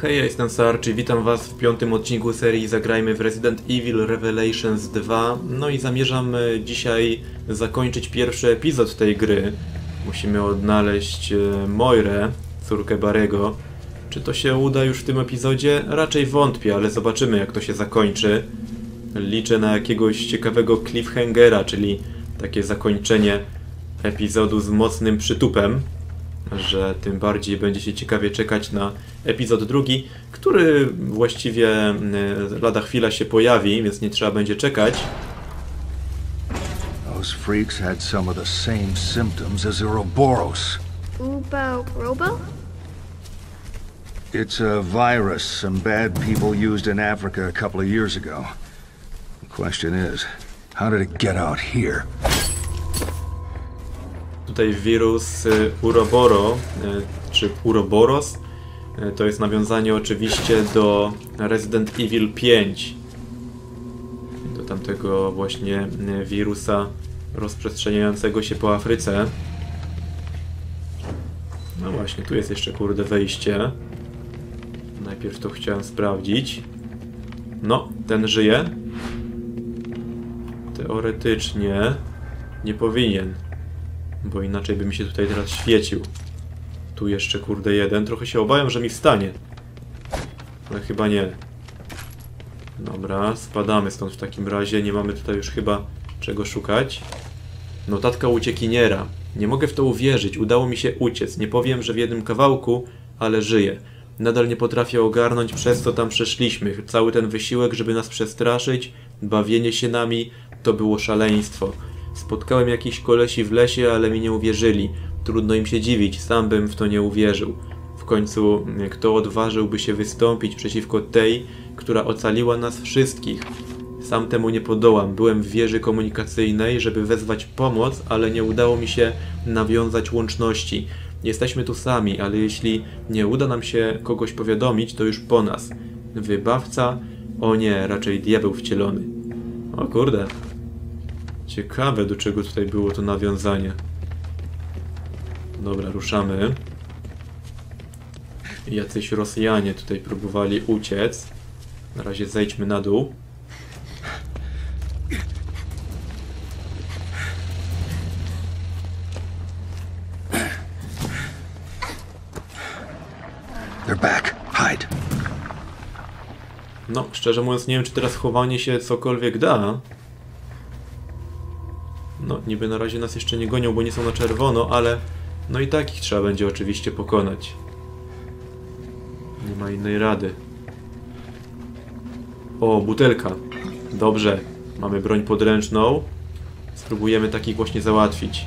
Hej, ja jestem Sarch i witam was w 5. odcinku serii Zagrajmy w Resident Evil Revelations 2. No i zamierzam dzisiaj zakończyć pierwszy epizod tej gry. Musimy odnaleźć Moirę, córkę Barry'ego. Czy to się uda już w tym epizodzie? Raczej wątpię, ale zobaczymy, jak to się zakończy. Liczę na jakiegoś ciekawego cliffhangera, czyli takie zakończenie epizodu z mocnym przytupem, że tym bardziej będzie się ciekawie czekać na epizod drugi, który właściwie lada chwila się pojawi, więc nie trzeba będzie czekać. Those freaks had some of the same symptoms as Ouroboros. Robo? It's a virus some bad people used in Africa a couple of years ago. The question is, how did it get out here? Tutaj wirus Ouroboro, czy Ouroboros, to jest nawiązanie oczywiście do Resident Evil 5. Do tamtego właśnie wirusa rozprzestrzeniającego się po Afryce. No właśnie, tu jest jeszcze kurde wejście. Najpierw to chciałem sprawdzić. No, ten żyje. Teoretycznie nie powinien, bo inaczej by mi się tutaj teraz świecił. Tu jeszcze kurde jeden. Trochę się obawiam, że mi wstanie. Ale chyba nie. Dobra, spadamy stąd w takim razie. Nie mamy tutaj już chyba czego szukać. Notatka uciekiniera. Nie mogę w to uwierzyć. Udało mi się uciec. Nie powiem, że w jednym kawałku, ale żyję. Nadal nie potrafię ogarnąć, przez co tam przeszliśmy. Cały ten wysiłek, żeby nas przestraszyć, bawienie się nami, to było szaleństwo. Spotkałem jakichś kolesi w lesie, ale mi nie uwierzyli. Trudno im się dziwić, sam bym w to nie uwierzył. W końcu, kto odważyłby się wystąpić przeciwko tej, która ocaliła nas wszystkich? Sam temu nie podołam. Byłem w wieży komunikacyjnej, żeby wezwać pomoc, ale nie udało mi się nawiązać łączności. Jesteśmy tu sami, ale jeśli nie uda nam się kogoś powiadomić, to już po nas. Wybawca? O nie, raczej diabeł wcielony. O kurde. Ciekawe, do czego tutaj było to nawiązanie. Dobra, ruszamy. Jacyś Rosjanie tutaj próbowali uciec. Na razie zejdźmy na dół. They're back. Hide. No, szczerze mówiąc, nie wiem, czy teraz chowanie się cokolwiek da. No, niby na razie nas jeszcze nie gonią, bo nie są na czerwono, ale no i tak ich trzeba będzie oczywiście pokonać. Nie ma innej rady. O, butelka. Dobrze, mamy broń podręczną. Spróbujemy takich właśnie załatwić.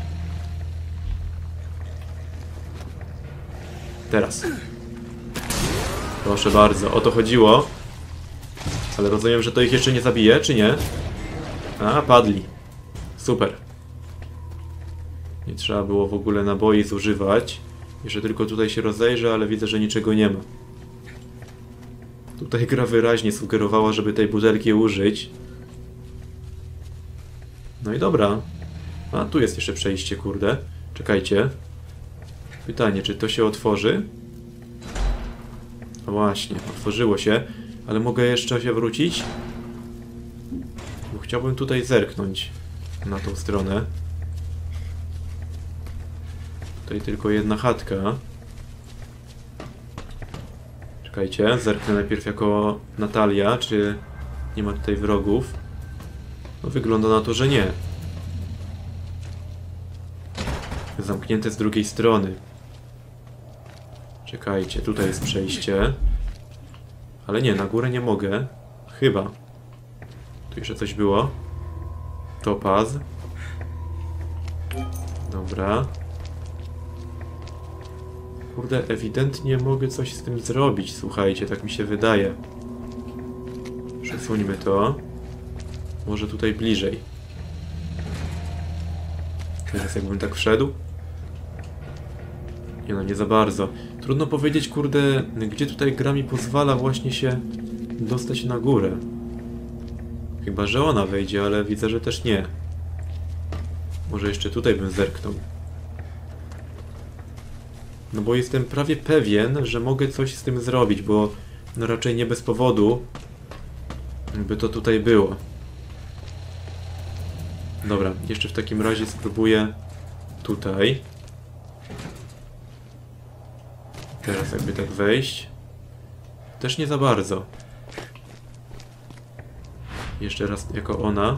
Teraz. Proszę bardzo, o to chodziło. Ale rozumiem, że to ich jeszcze nie zabije, czy nie? A, padli. Super. Nie trzeba było w ogóle naboi zużywać. Jeszcze tylko tutaj się rozejrzę, ale widzę, że niczego nie ma. Tutaj gra wyraźnie sugerowała, żeby tej butelki użyć. No i dobra. A, tu jest jeszcze przejście, kurde. Czekajcie. Pytanie, czy to się otworzy? No właśnie, otworzyło się. Ale mogę jeszcze się wrócić? Bo chciałbym tutaj zerknąć na tą stronę. Tutaj tylko jedna chatka. Czekajcie, zerknę najpierw jako Natalia, czy nie ma tutaj wrogów. No wygląda na to, że nie. Zamknięte z drugiej strony. Czekajcie, tutaj jest przejście. Ale nie, na górę nie mogę. Chyba. Tu jeszcze coś było. Topaz. Dobra. Kurde, ewidentnie mogę coś z tym zrobić, słuchajcie, tak mi się wydaje. Przesuńmy to. Może tutaj bliżej. Teraz jakbym tak wszedł. Nie no, nie za bardzo. Trudno powiedzieć, kurde, gdzie tutaj gra mi pozwala właśnie się dostać na górę. Chyba że ona wejdzie, ale widzę, że też nie. Może jeszcze tutaj bym zerknął. No bo jestem prawie pewien, że mogę coś z tym zrobić, bo no raczej nie bez powodu by to tutaj było. Dobra, jeszcze w takim razie spróbuję tutaj. Teraz jakby tak wejść. Też nie za bardzo. Jeszcze raz jako ona.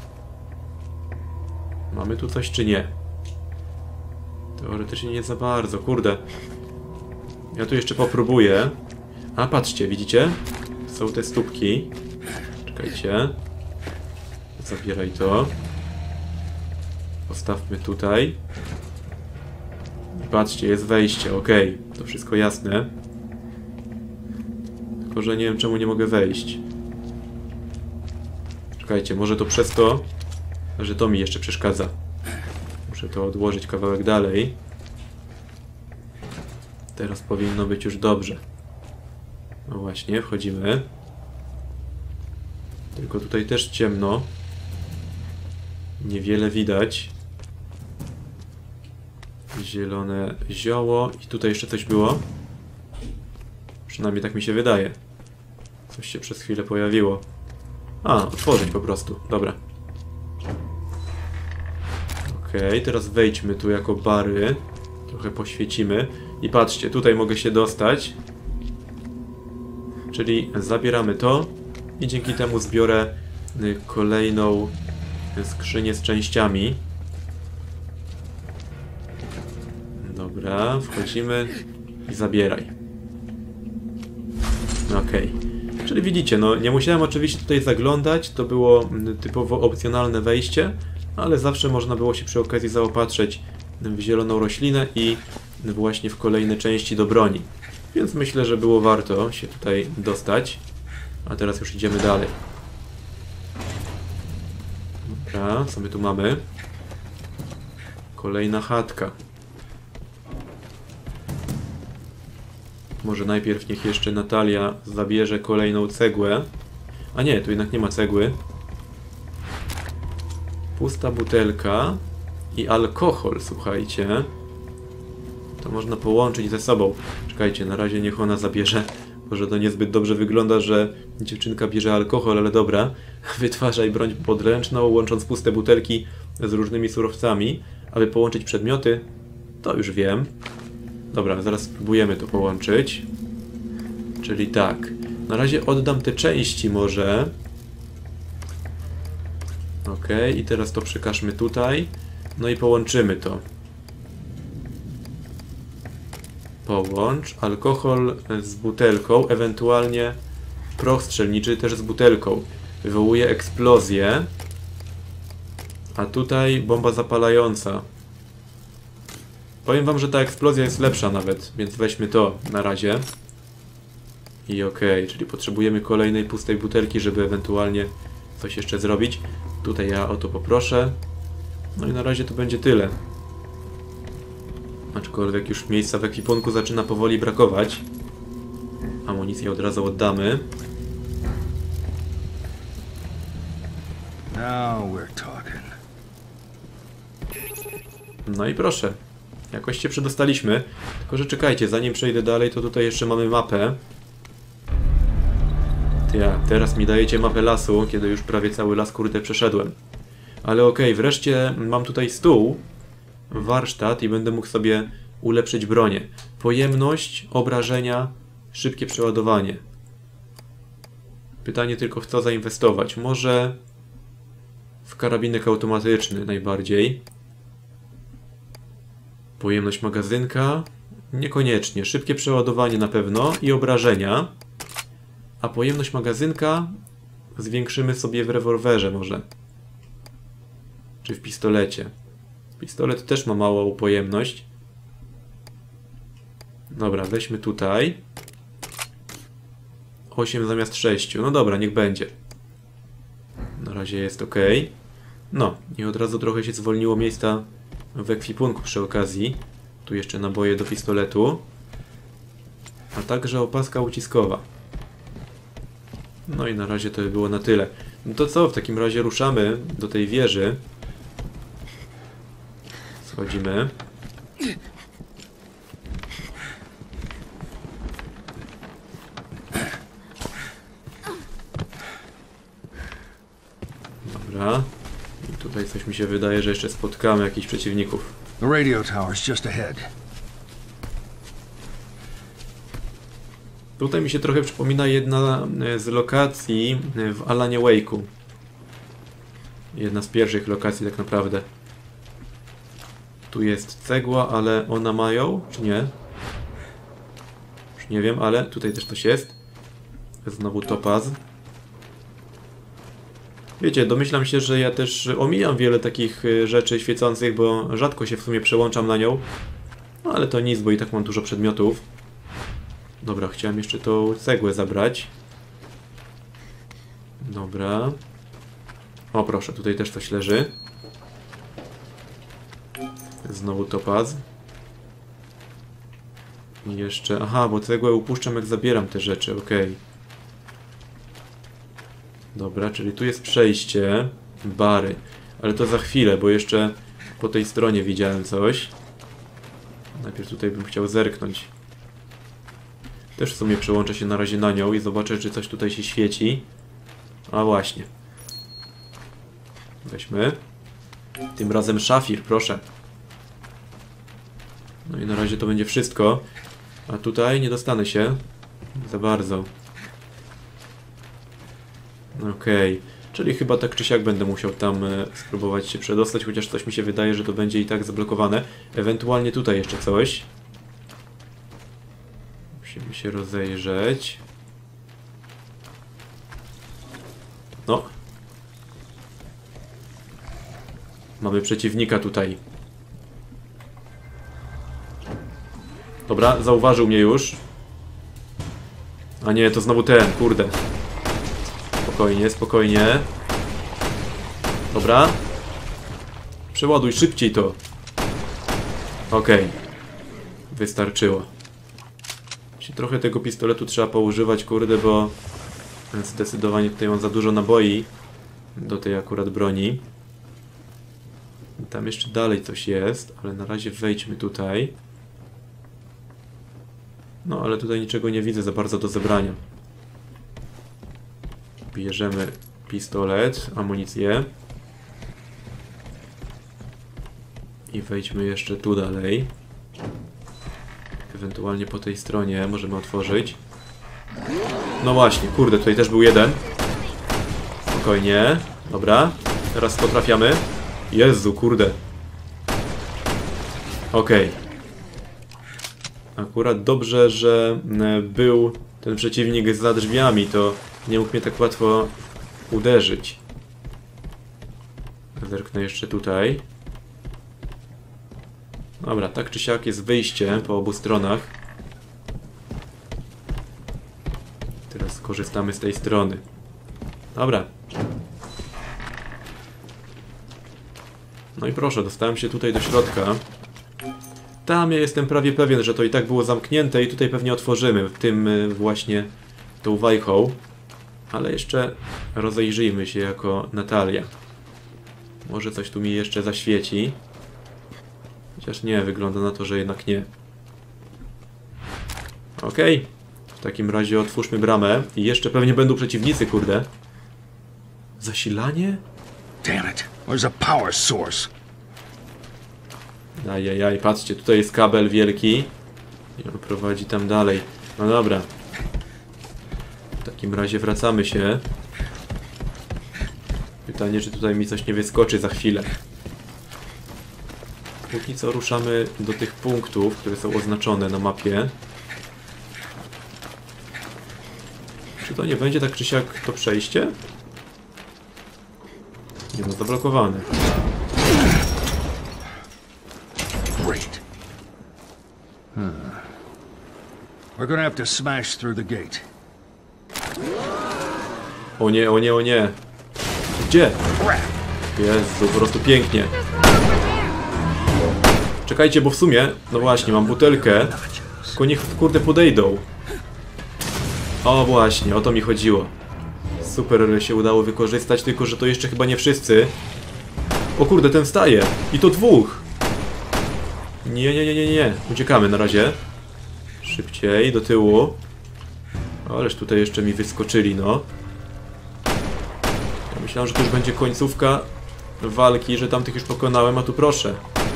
Mamy tu coś czy nie? Teoretycznie nie za bardzo, kurde. Ja tu jeszcze popróbuję. A patrzcie, widzicie? Są te stópki. Czekajcie. Zabieraj to. Postawmy tutaj. I patrzcie, jest wejście, ok. To wszystko jasne. Tylko, że nie wiem czemu nie mogę wejść. Czekajcie, może to przez to, że to mi jeszcze przeszkadza. Muszę to odłożyć kawałek dalej. Teraz powinno być już dobrze. No właśnie, wchodzimy. Tylko tutaj też ciemno. Niewiele widać. Zielone zioło. I tutaj jeszcze coś było. Przynajmniej tak mi się wydaje. Coś się przez chwilę pojawiło. A, otworzyć po prostu. Dobra. Okej, teraz wejdźmy tu jako bary. Trochę poświecimy. I patrzcie, tutaj mogę się dostać. Czyli zabieramy to. I dzięki temu zbiorę kolejną skrzynię z częściami. Dobra, wchodzimy i zabieraj. Okej. Czyli widzicie, no nie musiałem oczywiście tutaj zaglądać, to było typowo opcjonalne wejście, ale zawsze można było się przy okazji zaopatrzyć w zieloną roślinę i właśnie w kolejne części do broni. Więc myślę, że było warto się tutaj dostać. A teraz już idziemy dalej. Dobra, co my tu mamy? Kolejna chatka. Może najpierw niech jeszcze Natalia zabierze kolejną cegłę. A nie, tu jednak nie ma cegły. Pusta butelka i alkohol, słuchajcie. To można połączyć ze sobą. Czekajcie, na razie niech ona zabierze. Może to niezbyt dobrze wygląda, że dziewczynka bierze alkohol, ale dobra. Wytwarzaj broń podręczną, łącząc puste butelki z różnymi surowcami. Aby połączyć przedmioty, to już wiem. Dobra, zaraz spróbujemy to połączyć. Czyli tak. Na razie oddam te części może. Ok, i teraz to przekażmy tutaj. No i połączymy to. Połącz alkohol z butelką, ewentualnie proch strzelniczy też z butelką. Wywołuje eksplozję. A tutaj bomba zapalająca. Powiem wam, że ta eksplozja jest lepsza nawet, więc weźmy to na razie. I okej, czyli potrzebujemy kolejnej pustej butelki, żeby ewentualnie coś jeszcze zrobić. Tutaj ja o to poproszę. No i na razie to będzie tyle. Aczkolwiek już miejsca w ekwipunku zaczyna powoli brakować. Amunicję od razu oddamy. Now we're talking. No i proszę. Jakoś się przedostaliśmy. Tylko że czekajcie, zanim przejdę dalej, to tutaj jeszcze mamy mapę. Teraz mi dajecie mapę lasu, kiedy już prawie cały las kurde przeszedłem. Ale okej, wreszcie mam tutaj stół, warsztat i będę mógł sobie ulepszyć bronię. Pojemność, obrażenia, szybkie przeładowanie. Pytanie tylko w co zainwestować. Może w karabinek automatyczny najbardziej. Pojemność magazynka? Niekoniecznie. Szybkie przeładowanie na pewno i obrażenia. A pojemność magazynka zwiększymy sobie w rewolwerze może. Czy w pistolecie. Pistolet też ma małą pojemność. Dobra, weźmy tutaj. 8 zamiast 6. No dobra, niech będzie. Na razie jest ok. No, i od razu trochę się zwolniło miejsca w ekwipunku przy okazji. Tu jeszcze naboje do pistoletu. A także opaska uciskowa. No i na razie to by było na tyle. No to co, w takim razie ruszamy do tej wieży. Schodzimy. Dobra. I tutaj coś mi się wydaje, że jeszcze spotkamy jakichś przeciwników. The radio tower's just ahead. Tutaj mi się trochę przypomina jedna z lokacji w Alanie Wake'u. Jedna z pierwszych lokacji tak naprawdę. Tu jest cegła, ale ona ma ją, czy nie? Już nie wiem, ale tutaj też coś jest. Znowu topaz. Wiecie, domyślam się, że ja też omijam wiele takich rzeczy świecących, bo rzadko się w sumie przełączam na nią. No ale to nic, bo i tak mam dużo przedmiotów. Dobra, chciałem jeszcze tą cegłę zabrać. Dobra. O proszę, tutaj też coś leży. Znowu topaz. I jeszcze... Aha, bo cegłę upuszczam jak zabieram te rzeczy, okej. Dobra, czyli tu jest przejście. Bary. Ale to za chwilę, bo jeszcze po tej stronie widziałem coś. Najpierw tutaj bym chciał zerknąć. Też w sumie przełączę się na razie na nią i zobaczę, czy coś tutaj się świeci. A właśnie. Weźmy. Tym razem szafir, proszę. No i na razie to będzie wszystko. A tutaj nie dostanę się za bardzo. Okej. Czyli chyba tak czy siak będę musiał tam spróbować się przedostać, chociaż coś mi się wydaje, że to będzie i tak zablokowane. Ewentualnie tutaj jeszcze coś. Musimy się rozejrzeć. No. Mamy przeciwnika tutaj. Dobra, zauważył mnie już. A nie, to znowu ten, kurde. Spokojnie, spokojnie. Dobra. Przeładuj szybciej to. Okej. Wystarczyło. Trochę tego pistoletu trzeba poużywać, kurde, bo zdecydowanie tutaj mam za dużo naboi do tej akurat broni. Tam jeszcze dalej coś jest, ale na razie wejdźmy tutaj. No, ale tutaj niczego nie widzę za bardzo do zebrania. Bierzemy pistolet, amunicję. I wejdźmy jeszcze tu dalej. Ewentualnie po tej stronie możemy otworzyć. No właśnie, kurde, tutaj też był jeden. Spokojnie. Dobra, teraz potrafiamy. Jezu, kurde. Okej. Akurat dobrze, że był ten przeciwnik za drzwiami, to nie mógł mnie tak łatwo uderzyć. Zerknę jeszcze tutaj. Dobra, tak czy siak jest wyjście po obu stronach. Teraz skorzystamy z tej strony. Dobra. No i proszę, dostałem się tutaj do środka. Tam ja jestem prawie pewien, że to i tak było zamknięte i tutaj pewnie otworzymy tym właśnie tą wajchą. Ale jeszcze rozejrzyjmy się jako Natalia. Może coś tu mi jeszcze zaświeci. Chociaż nie, wygląda na to, że jednak nie. Okej. W takim razie otwórzmy bramę. I jeszcze pewnie będą przeciwnicy, kurde. Zasilanie? Damn it. Where's a power source? Ajajaj, patrzcie, tutaj jest kabel wielki. I on prowadzi tam dalej. No dobra. W takim razie wracamy się. Pytanie, czy tutaj mi coś nie wyskoczy za chwilę. Póki co ruszamy do tych punktów, które są oznaczone na mapie. Czy to nie będzie tak czy siak to przejście? Nie, no zablokowane. Great. We're gonna have to smash through the gate. O nie, o nie, o nie. Gdzie? Jezu, po prostu pięknie. Czekajcie, bo w sumie, no właśnie, mam butelkę. Tylko niech kurde podejdą. O właśnie, o to mi chodziło. Super się udało wykorzystać, tylko że to jeszcze chyba nie wszyscy. O kurde, ten wstaje. I to dwóch. Nie, nie, nie, nie, nie. Uciekamy na razie. Szybciej, do tyłu. Ależ tutaj jeszcze mi wyskoczyli, no. Ja Myślałem, że to już będzie końcówka walki, że tamtych już pokonałem, a tu proszę.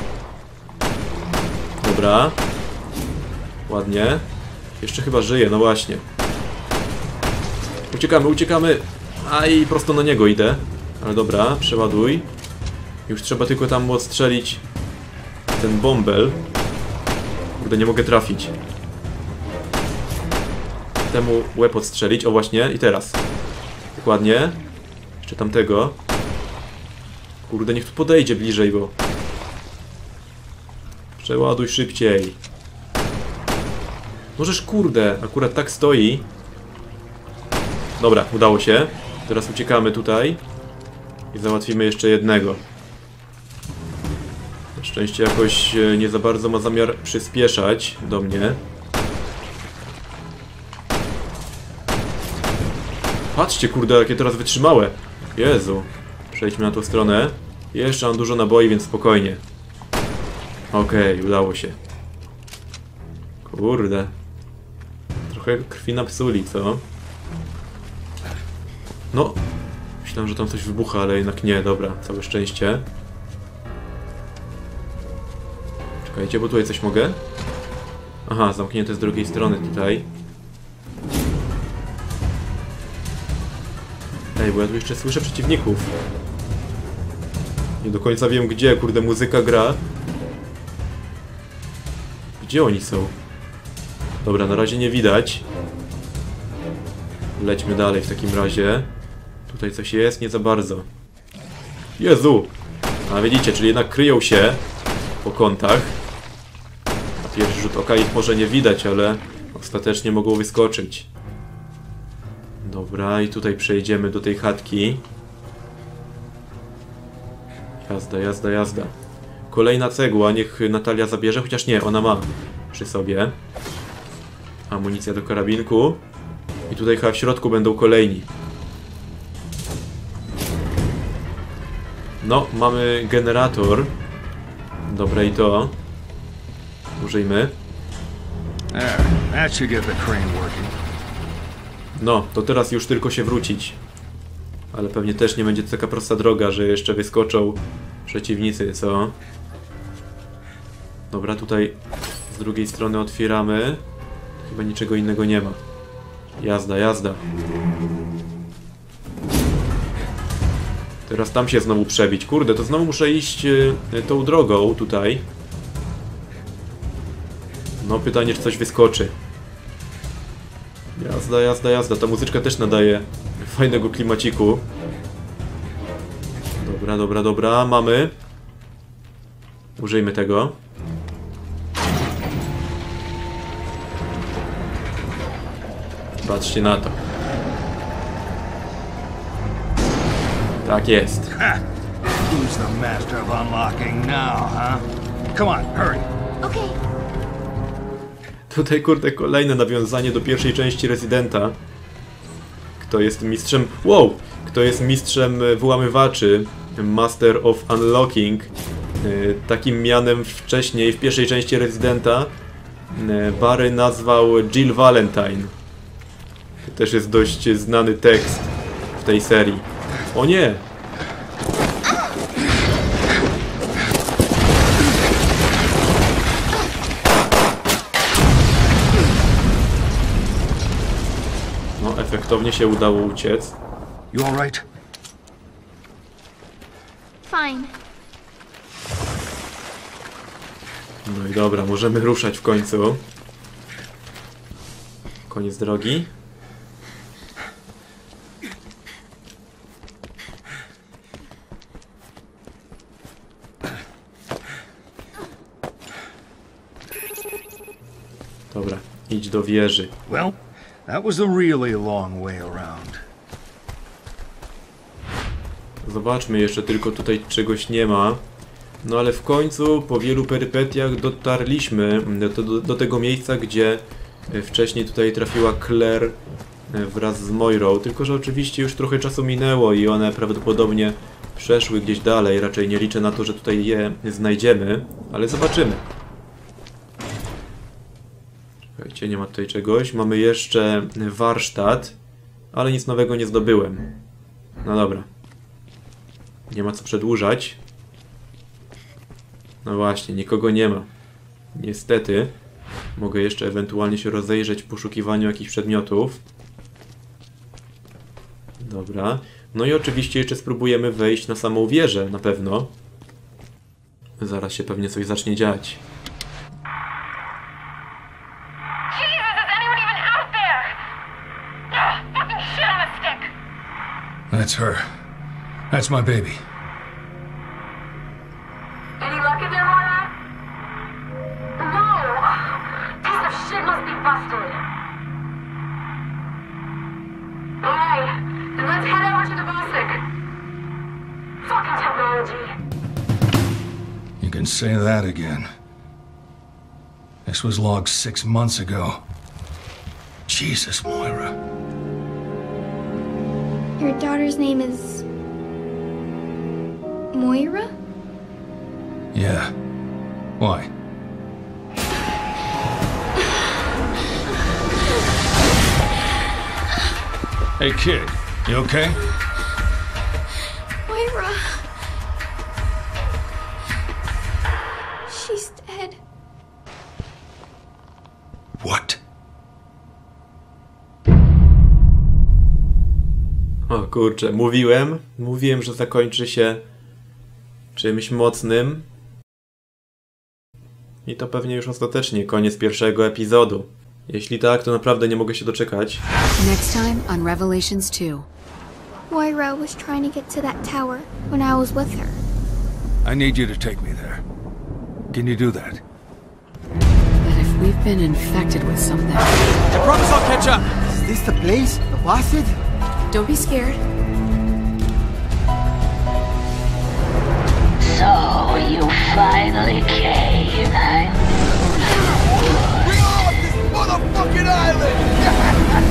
Dobra. Ładnie. Jeszcze chyba żyje, no właśnie. Uciekamy, uciekamy! Aj, prosto na niego idę. Ale dobra, przeładuj. Już trzeba tylko tam odstrzelić ten bąbel. Kurde, nie mogę trafić. Temu łeb odstrzelić. O właśnie, i teraz. Dokładnie. Jeszcze tamtego. Kurde, niech tu podejdzie bliżej, bo... Przeładuj szybciej. Możesz, kurde, akurat tak stoi. Dobra, udało się. Teraz uciekamy tutaj. I załatwimy jeszcze jednego. Na szczęście jakoś nie za bardzo ma zamiar przyspieszać do mnie. Patrzcie, kurde, jakie teraz wytrzymałe. Jezu. Przejdźmy na tą stronę. Jeszcze mam dużo naboi, więc spokojnie. Okej, udało się. Kurde. Trochę krwi napsuli, co? No. Myślałem, że tam coś wybucha, ale jednak nie. Dobra, całe szczęście. Czekajcie, bo tutaj coś mogę? Aha, zamknięte z drugiej strony tutaj. Ej, bo ja tu jeszcze słyszę przeciwników. Nie do końca wiem gdzie, kurde, muzyka gra. Gdzie oni są? Dobra, na razie nie widać. Lećmy dalej w takim razie. Tutaj coś jest? Nie za bardzo. Jezu! A widzicie, czyli jednak kryją się po kątach. Na pierwszy rzut oka ich może nie widać, ale ostatecznie mogą wyskoczyć. Dobra, i tutaj przejdziemy do tej chatki. Jazda, jazda, jazda. Kolejna cegła, niech Natalia zabierze, chociaż nie, ona ma przy sobie. Amunicja do karabinku. I tutaj chyba w środku będą kolejni. No, mamy generator. Dobra, i to. Użyjmy. There, that should get the crane working. No, to teraz już tylko się wrócić. Ale pewnie też nie będzie to taka prosta droga, że jeszcze wyskoczą przeciwnicy, co? Dobra, tutaj z drugiej strony otwieramy. Chyba niczego innego nie ma. Jazda, jazda. Teraz tam się znowu przebić. Kurde, to znowu muszę iść tą drogą tutaj. No, pytanie, czy coś wyskoczy. Jazda, jazda, jazda. Ta muzyczka też nadaje fajnego klimaciku. Dobra, dobra, dobra. Mamy. Użyjmy tego. Patrzcie na to. Tak jest. Ha! Who's the master of unlocking now, huh? Come on, hurry. Okay. Tutaj, kurde, kolejne nawiązanie do pierwszej części Residenta. Kto jest mistrzem... Wow! Kto jest mistrzem wyłamywaczy. Master of Unlocking. Takim mianem wcześniej, w pierwszej części Residenta, Barry nazwał Jill Valentine. To też jest dość znany tekst w tej serii. O nie! No, efektownie się udało uciec. You all right? Fine. No i dobra, możemy ruszać w końcu. Koniec drogi. Dobra, idź do wieży. Well, that was a really long way around. Zobaczmy jeszcze, tylko tutaj czegoś nie ma. No ale w końcu, po wielu perypetiach dotarliśmy do tego miejsca, gdzie wcześniej tutaj trafiła Claire wraz z Moirą. Tylko że oczywiście już trochę czasu minęło i one prawdopodobnie przeszły gdzieś dalej. Raczej nie liczę na to, że tutaj je znajdziemy, ale zobaczymy. Czekajcie, nie ma tutaj czegoś. Mamy jeszcze warsztat, ale nic nowego nie zdobyłem. No dobra. Nie ma co przedłużać. No właśnie, nikogo nie ma. Niestety. Mogę jeszcze ewentualnie się rozejrzeć w poszukiwaniu jakichś przedmiotów. Dobra. No i oczywiście jeszcze spróbujemy wejść na samą wieżę, na pewno. Zaraz się pewnie coś zacznie dziać. That's her. That's my baby. Any luck in there, Moira? No! Piece of shit must be busted. Alright, then let's head over to the Bostic. Fucking technology. You can say that again. This was logged 6 months ago. Jesus, Moira. Your daughter's name is Moira? Yeah. Why? Hey, kid. You okay? Moira. She's dead. What? O kurczę, mówiłem, że zakończy się czymś mocnym. I to pewnie już ostatecznie koniec pierwszego epizodu. Jeśli tak, to naprawdę nie mogę się doczekać. Next time on Revelations 2. Moira was trying to get to that tower when I was with her. I need you to take me there. Can you do that? But if we've been infected with something... I promise I'll catch up. Is this the place? The Boston? Don't be scared. So, you finally came, huh? We're off this motherfucking island!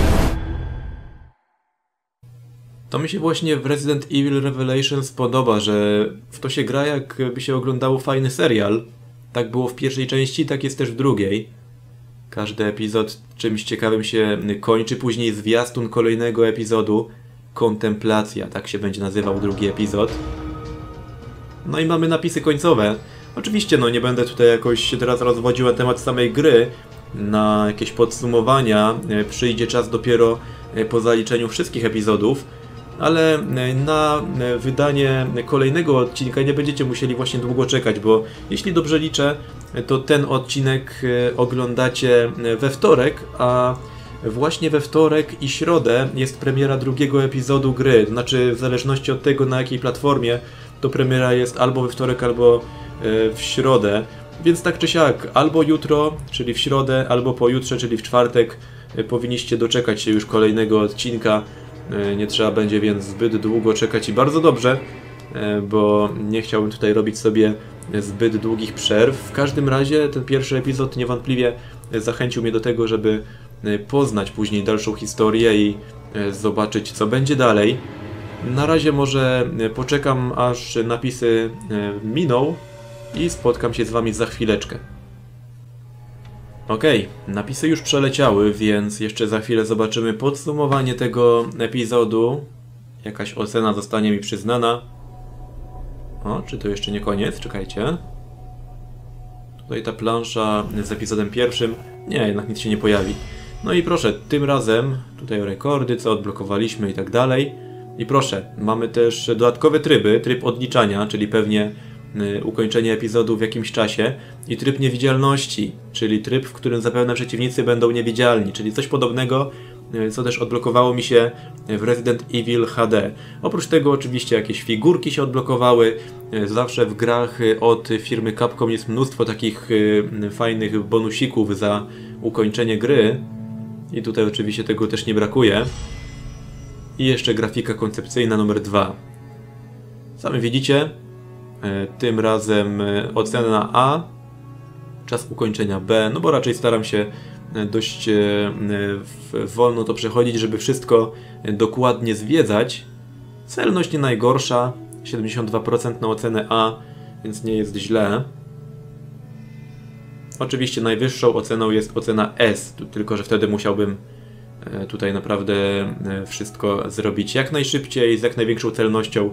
To mi się właśnie w Resident Evil Revelations podoba, że w to się gra, jakby się oglądało fajny serial. Tak było w pierwszej części, tak jest też w drugiej. Każdy epizod czymś ciekawym się kończy, później zwiastun kolejnego epizodu. Kontemplacja, tak się będzie nazywał drugi epizod. No i mamy napisy końcowe. Oczywiście, no nie będę tutaj jakoś się teraz rozwodził na temat samej gry. Na jakieś podsumowania przyjdzie czas dopiero po zaliczeniu wszystkich epizodów. Ale na wydanie kolejnego odcinka nie będziecie musieli właśnie długo czekać, bo jeśli dobrze liczę, to ten odcinek oglądacie we wtorek, a właśnie we wtorek i środę jest premiera drugiego epizodu gry. To znaczy, w zależności od tego, na jakiej platformie, to premiera jest albo we wtorek, albo w środę. Więc tak czy siak, albo jutro, czyli w środę, albo pojutrze, czyli w czwartek, powinniście doczekać się już kolejnego odcinka. Nie trzeba będzie więc zbyt długo czekać i bardzo dobrze, bo nie chciałbym tutaj robić sobie zbyt długich przerw. W każdym razie ten pierwszy epizod niewątpliwie zachęcił mnie do tego, żeby poznać później dalszą historię i zobaczyć, co będzie dalej. Na razie może poczekam, aż napisy miną i spotkam się z wami za chwileczkę. Okej, napisy już przeleciały, więc jeszcze za chwilę zobaczymy podsumowanie tego epizodu. Jakaś ocena zostanie mi przyznana. O, czy to jeszcze nie koniec? Czekajcie. Tutaj ta plansza z epizodem pierwszym. Nie, jednak nic się nie pojawi. No i proszę, tym razem tutaj rekordy, co odblokowaliśmy i tak dalej. I proszę, mamy też dodatkowe tryby, tryb odliczania, czyli pewnie ukończenie epizodu w jakimś czasie, i tryb niewidzialności, czyli tryb, w którym zapewne przeciwnicy będą niewidzialni, czyli coś podobnego, co też odblokowało mi się w Resident Evil HD. Oprócz tego oczywiście jakieś figurki się odblokowały. Zawsze w grach od firmy Capcom jest mnóstwo takich fajnych bonusików za ukończenie gry i tutaj oczywiście tego też nie brakuje. I jeszcze grafika koncepcyjna numer 2. Sami widzicie, tym razem ocena A, czas ukończenia B, no bo raczej staram się dość wolno to przechodzić, żeby wszystko dokładnie zwiedzać. Celność nie najgorsza, 72% na ocenę A, więc nie jest źle. Oczywiście najwyższą oceną jest ocena S, tylko że wtedy musiałbym tutaj naprawdę wszystko zrobić jak najszybciej, z jak największą celnością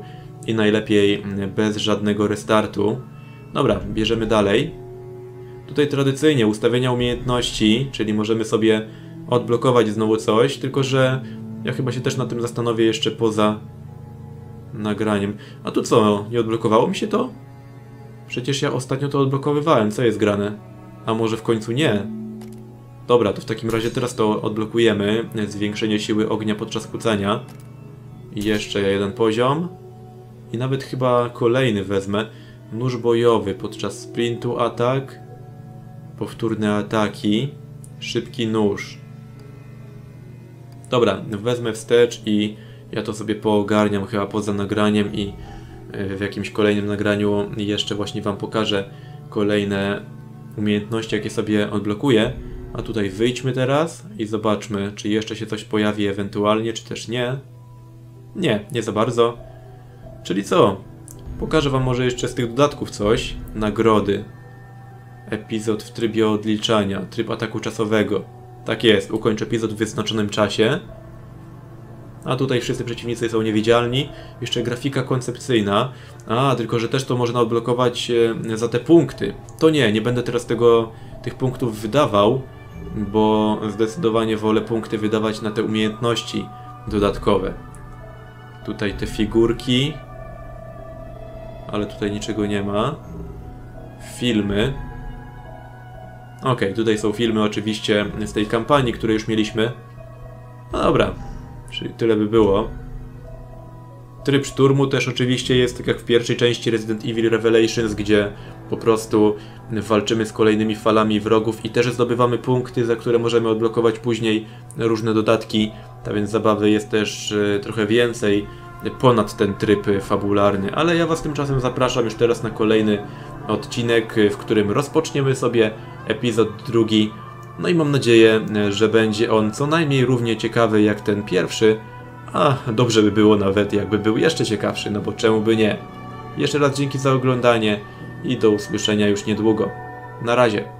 i najlepiej bez żadnego restartu. Dobra, bierzemy dalej. Tutaj tradycyjnie ustawienia umiejętności, czyli możemy sobie odblokować znowu coś, tylko że ja chyba się też na tym zastanowię jeszcze poza nagraniem. A tu co? Nie odblokowało mi się to? Przecież ja ostatnio to odblokowywałem. Co jest grane? A może w końcu nie? Dobra, to w takim razie teraz to odblokujemy. Zwiększenie siły ognia podczas kłócenia. I jeszcze jeden poziom. I nawet chyba kolejny wezmę. Nóż bojowy podczas sprintu atak. Powtórne ataki. Szybki nóż. Dobra, wezmę wstecz i ja to sobie poogarniam chyba poza nagraniem i w jakimś kolejnym nagraniu jeszcze właśnie wam pokażę kolejne umiejętności, jakie sobie odblokuję. A tutaj wyjdźmy teraz i zobaczmy, czy jeszcze się coś pojawi ewentualnie, czy też nie. Nie za bardzo. Czyli co? Pokażę wam może jeszcze z tych dodatków coś. Nagrody. Epizod w trybie odliczania. Tryb ataku czasowego. Tak jest, ukończ epizod w wyznaczonym czasie. A tutaj wszyscy przeciwnicy są niewidzialni. Jeszcze grafika koncepcyjna. A, tylko że też to można odblokować za te punkty. To nie będę teraz tych punktów wydawał, bo zdecydowanie wolę punkty wydawać na te umiejętności dodatkowe. Tutaj te figurki. Ale tutaj niczego nie ma. Filmy. Ok, tutaj są filmy oczywiście z tej kampanii, które już mieliśmy. No dobra, czyli tyle by było. Tryb szturmu też oczywiście jest, tak jak w pierwszej części Resident Evil Revelations, gdzie po prostu walczymy z kolejnymi falami wrogów i też zdobywamy punkty, za które możemy odblokować później różne dodatki. Tak więc zabawy jest też trochę więcej ponad ten tryb fabularny. Ale ja was tymczasem zapraszam już teraz na kolejny odcinek, w którym rozpoczniemy sobie epizod drugi. No i mam nadzieję, że będzie on co najmniej równie ciekawy jak ten pierwszy, a dobrze by było nawet jakby był jeszcze ciekawszy, no bo czemu by nie. Jeszcze raz dzięki za oglądanie i do usłyszenia już niedługo. Na razie.